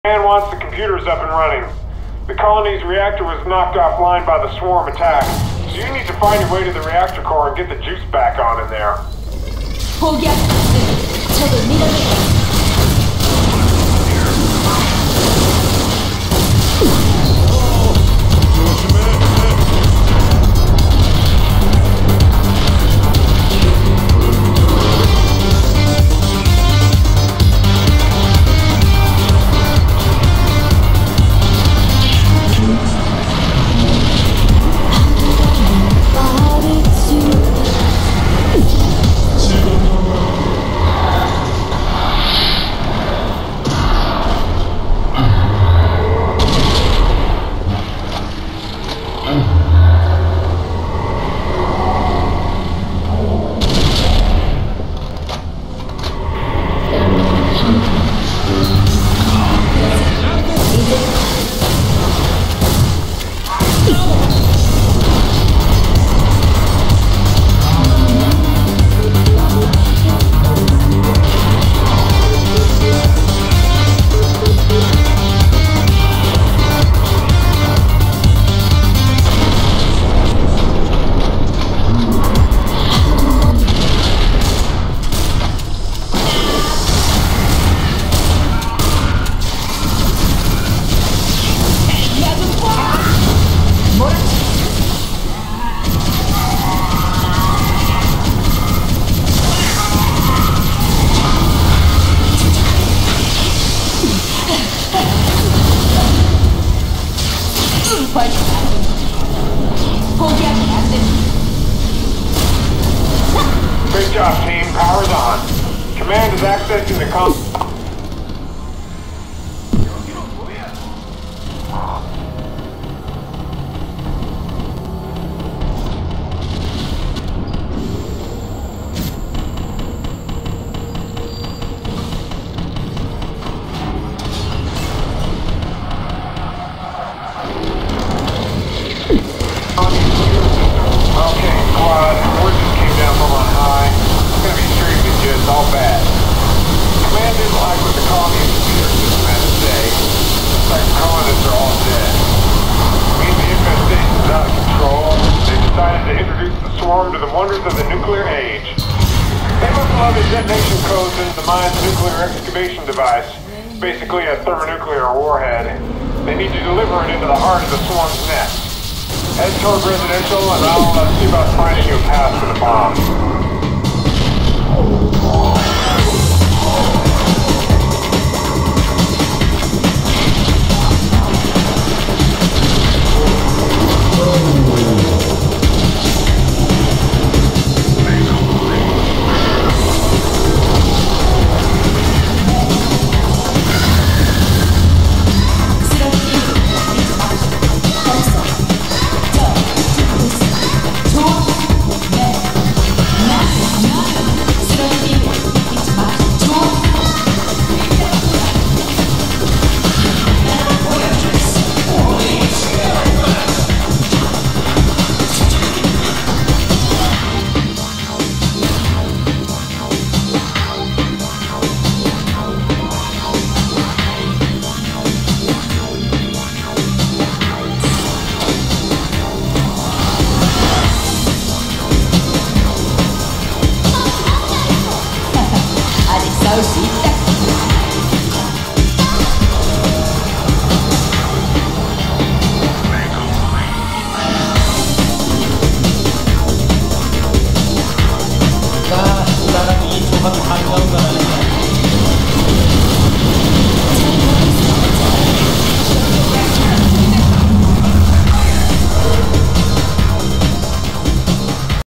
Man wants the computers up and running. The colony's reactor was knocked offline by the swarm attack, so you need to find your way to the reactor core and get the juice back on in there. 포기하지 않는 적을 밀어내라. Great job, team. Power's on. Command is accessing the all bad. Command didn't like what the colony and computer system had to say. Looks like the colonists are all dead. Means the infestation's out of control. They decided to introduce the swarm to the wonders of the nuclear age. They must love the detonation codes into the mine's nuclear excavation device. Basically a thermonuclear warhead. They need to deliver it into the heart of the swarm's nest. Head toward residential and I'll see about finding you a path for the bomb.